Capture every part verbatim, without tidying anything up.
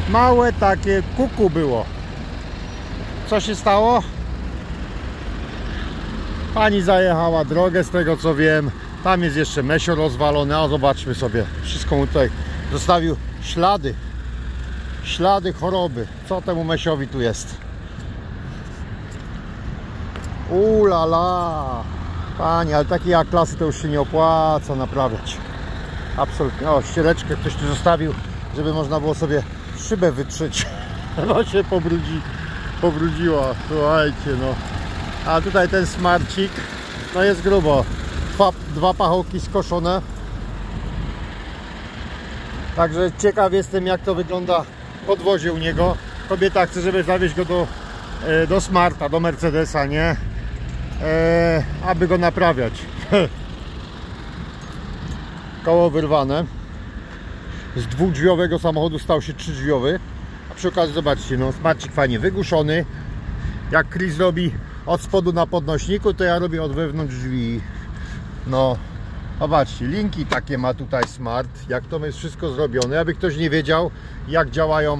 małe takie kuku było. Co się stało? Pani zajechała drogę, z tego co wiem. Tam jest jeszcze mesio rozwalone, a zobaczmy sobie. Wszystko mu tutaj zostawił ślady. Ślady choroby. Co temu mesiowi tu jest? Ulala. Pani, ale takiej A-klasy to już się nie opłaca naprawiać. Absolutnie. O, ściereczkę ktoś tu zostawił, żeby można było sobie szybę wytrzeć. No się pobrudzi, pobrudziła. Słuchajcie, no. A tutaj ten smarcik, no jest grubo. Dwa, dwa pachołki skoszone. Także ciekaw jestem, jak to wygląda podwozie u niego. Kobieta chce, żeby zawieźć go do, do Smarta, do Mercedesa, nie? E, aby go naprawiać. Koło wyrwane. Z dwudrzwiowego samochodu stał się trzydrzwiowy. A przy okazji zobaczcie, no smarcik fajnie wygłuszony. Jak Chris robi od spodu na podnośniku, to ja robię od wewnątrz drzwi. No, zobaczcie, linki takie ma tutaj Smart. Jak to jest wszystko zrobione. Aby ktoś nie wiedział, jak działają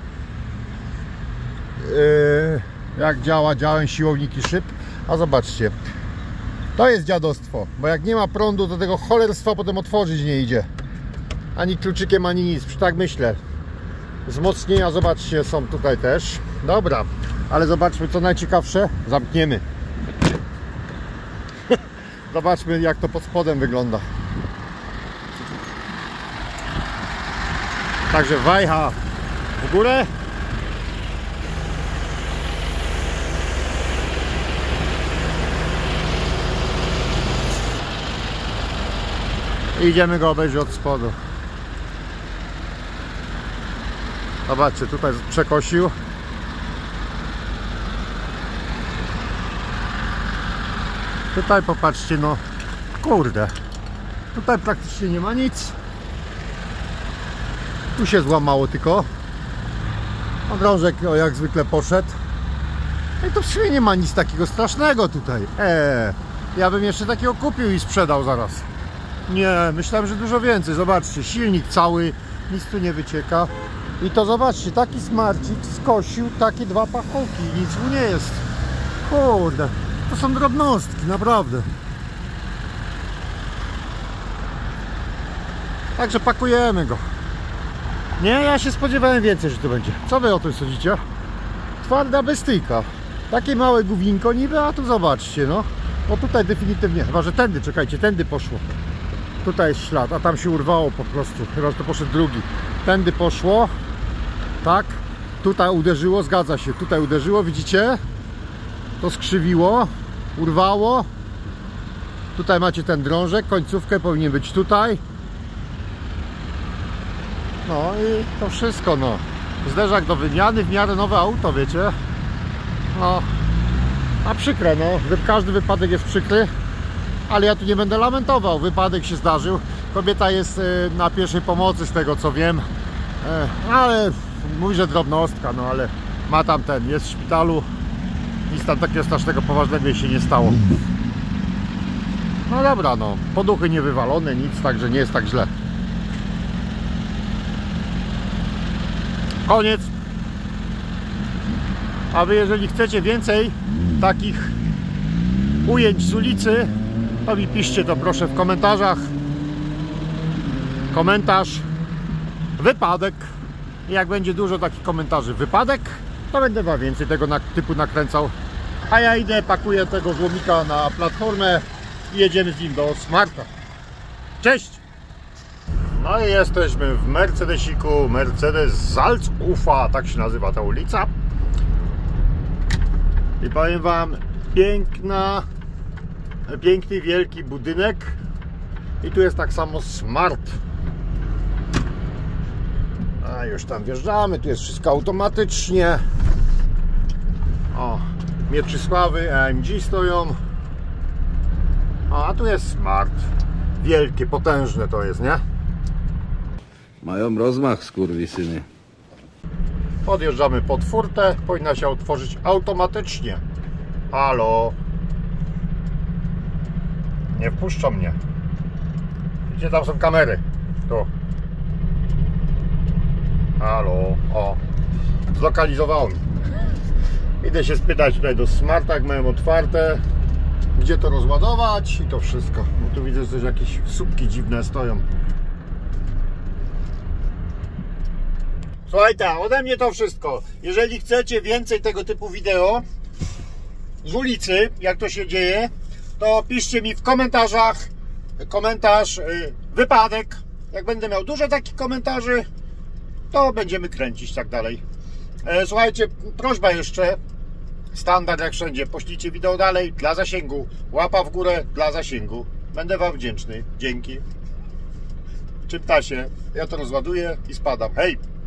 yy, jak działa, działają siłowniki szyb. A zobaczcie, to jest dziadostwo, bo jak nie ma prądu, to tego cholerstwa potem otworzyć nie idzie. Ani kluczykiem, ani nic, tak myślę. Wzmocnienia, zobaczcie, są tutaj też. Dobra, ale zobaczmy, co najciekawsze. Zamkniemy. Zobaczmy, jak to pod spodem wygląda. Także wajcha w górę. I idziemy go obejrzeć od spodu. Zobaczcie, tutaj przekosił. Tutaj popatrzcie, no kurde, tutaj praktycznie nie ma nic. Tu się złamało tylko. A drążek o, jak zwykle poszedł. No i to w sumie nie ma nic takiego strasznego tutaj. Eee, ja bym jeszcze takiego kupił i sprzedał zaraz. Nie, myślałem, że dużo więcej. Zobaczcie, silnik cały, nic tu nie wycieka. I to zobaczcie, taki smarcik skosił takie dwa pachołki. Nic mu nie jest. Kurde, to są drobnostki, naprawdę. Także pakujemy go. Nie, ja się spodziewałem więcej, że to będzie. Co wy o tym sądzicie? Twarda bestyjka. Takie małe główinko niby, a tu zobaczcie, no. O tutaj definitywnie, chyba że tędy, czekajcie, tędy poszło. Tutaj jest ślad, a tam się urwało po prostu. Chyba że to poszedł drugi. Tędy poszło. Tak. Tutaj uderzyło, zgadza się. Tutaj uderzyło, widzicie? To skrzywiło, urwało. Tutaj macie ten drążek, końcówkę powinien być tutaj. No i to wszystko, no. Zderzak do wymiany, w miarę nowe auto, wiecie. No, a przykre, no. Każdy wypadek jest przykry. Ale ja tu nie będę lamentował, wypadek się zdarzył. Kobieta jest na pierwszej pomocy, z tego co wiem. Ale mówi, że drobnostka, no ale ma tam ten, jest w szpitalu. Nic tam takiego strasznego, poważnego jej się nie stało. No dobra, no, poduchy nie wywalone, nic, także nie jest tak źle. Koniec. A wy, jeżeli chcecie więcej takich ujęć z ulicy, to mi piszcie to proszę w komentarzach. Komentarz wypadek. I jak będzie dużo takich komentarzy wypadek, to będę wam więcej tego na, typu nakręcał. A ja idę, pakuję tego złomika na platformę i jedziemy z nim do Smarta. Cześć! No i jesteśmy w Mercedesiku. Mercedes Salzufer, tak się nazywa ta ulica. I powiem wam, piękna, piękny, wielki budynek. I tu jest tak samo Smart. A już tam wjeżdżamy, tu jest wszystko automatycznie. O, Mieczysławy, A M G stoją. O, a tu jest Smart. Wielkie, potężne to jest, nie? Mają rozmach, skurwysyny. Podjeżdżamy pod furtę, powinna się otworzyć automatycznie. Halo? Nie wpuszczą mnie. Gdzie tam są kamery? Tu. Halo, o, zlokalizowało mi. Idę się spytać tutaj do Smarta, jak mają otwarte, gdzie to rozładować i to wszystko. No tu widzę, że też jakieś słupki dziwne stoją. Słuchajcie, ode mnie to wszystko. Jeżeli chcecie więcej tego typu wideo z ulicy, jak to się dzieje, to piszcie mi w komentarzach komentarz y, wypadek. Jak będę miał dużo takich komentarzy, to będziemy kręcić tak dalej. E, słuchajcie, prośba jeszcze, standard jak wszędzie, poślijcie wideo dalej dla zasięgu, łapa w górę dla zasięgu. Będę wam wdzięczny. Dzięki. Czyta się, ja to rozładuję i spadam. Hej!